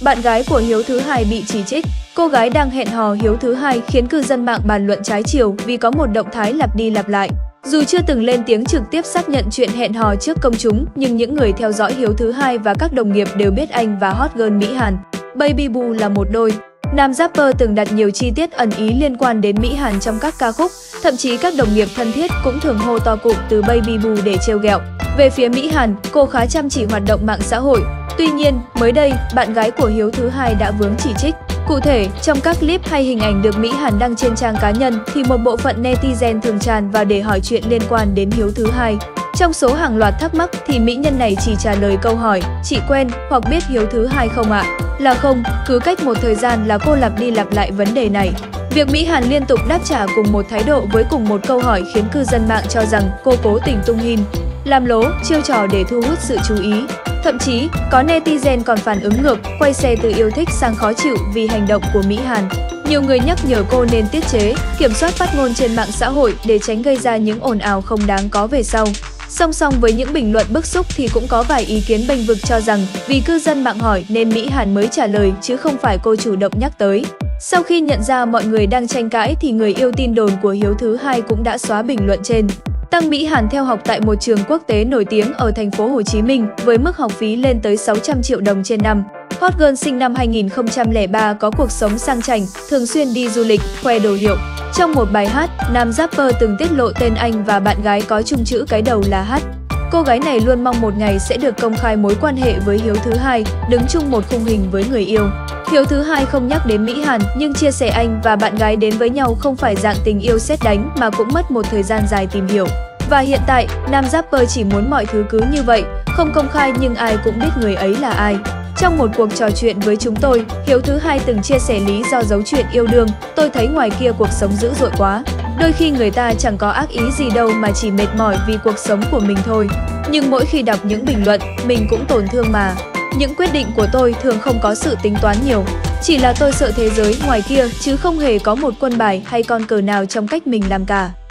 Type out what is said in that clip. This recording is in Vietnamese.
bạn gái của Hiếu thứ hai bị chỉ trích. Cô gái đang hẹn hò Hiếu thứ hai khiến cư dân mạng bàn luận trái chiều vì có một động thái lặp đi lặp lại. Dù chưa từng lên tiếng trực tiếp xác nhận chuyện hẹn hò trước công chúng, nhưng những người theo dõi Hiếu thứ hai và các đồng nghiệp đều biết anh và hot girl Mỹ Hàn, Baby Boo là một đôi. Nam rapper từng đặt nhiều chi tiết ẩn ý liên quan đến Mỹ Hàn trong các ca khúc, thậm chí các đồng nghiệp thân thiết cũng thường hô to cụm từ Baby Boo để trêu ghẹo. Về phía Mỹ Hàn, cô khá chăm chỉ hoạt động mạng xã hội. Tuy nhiên, mới đây, bạn gái của Hiếu thứ hai đã vướng chỉ trích. Cụ thể, trong các clip hay hình ảnh được Mỹ Hàn đăng trên trang cá nhân thì một bộ phận netizen thường tràn vào để hỏi chuyện liên quan đến Hiếu thứ hai. Trong số hàng loạt thắc mắc thì mỹ nhân này chỉ trả lời câu hỏi "Chị quen hoặc biết Hiếu thứ hai không ạ?" Là không, cứ cách một thời gian là cô lặp đi lặp lại vấn đề này. Việc Mỹ Hàn liên tục đáp trả cùng một thái độ với cùng một câu hỏi khiến cư dân mạng cho rằng cô cố tình tung hin, làm lố, chiêu trò để thu hút sự chú ý. Thậm chí, có netizen còn phản ứng ngược, quay xe từ yêu thích sang khó chịu vì hành động của Mỹ Hàn. Nhiều người nhắc nhở cô nên tiết chế, kiểm soát phát ngôn trên mạng xã hội để tránh gây ra những ồn ào không đáng có về sau. Song song với những bình luận bức xúc thì cũng có vài ý kiến bênh vực cho rằng vì cư dân mạng hỏi nên Mỹ Hàn mới trả lời chứ không phải cô chủ động nhắc tới. Sau khi nhận ra mọi người đang tranh cãi thì người yêu tin đồn của Hiếu thứ hai cũng đã xóa bình luận trên. Tăng Mỹ Hàn theo học tại một trường quốc tế nổi tiếng ở thành phố Hồ Chí Minh với mức học phí lên tới 600 triệu đồng trên năm. Hot girl sinh năm 2003 có cuộc sống sang chảnh, thường xuyên đi du lịch, khoe đồ hiệu. Trong một bài hát, nam rapper từng tiết lộ tên anh và bạn gái có chung chữ cái đầu là H. Cô gái này luôn mong một ngày sẽ được công khai mối quan hệ với Hiếu thứ hai, đứng chung một khung hình với người yêu. Hiếu thứ hai không nhắc đến Mỹ Hàn nhưng chia sẻ anh và bạn gái đến với nhau không phải dạng tình yêu sét đánh mà cũng mất một thời gian dài tìm hiểu. Và hiện tại, nam rapper chỉ muốn mọi thứ cứ như vậy, không công khai nhưng ai cũng biết người ấy là ai. Trong một cuộc trò chuyện với chúng tôi, Hiếu thứ hai từng chia sẻ lý do giấu chuyện yêu đương. Tôi thấy ngoài kia cuộc sống dữ dội quá. Đôi khi người ta chẳng có ác ý gì đâu mà chỉ mệt mỏi vì cuộc sống của mình thôi. Nhưng mỗi khi đọc những bình luận, mình cũng tổn thương mà. Những quyết định của tôi thường không có sự tính toán nhiều. Chỉ là tôi sợ thế giới ngoài kia chứ không hề có một quân bài hay con cờ nào trong cách mình làm cả.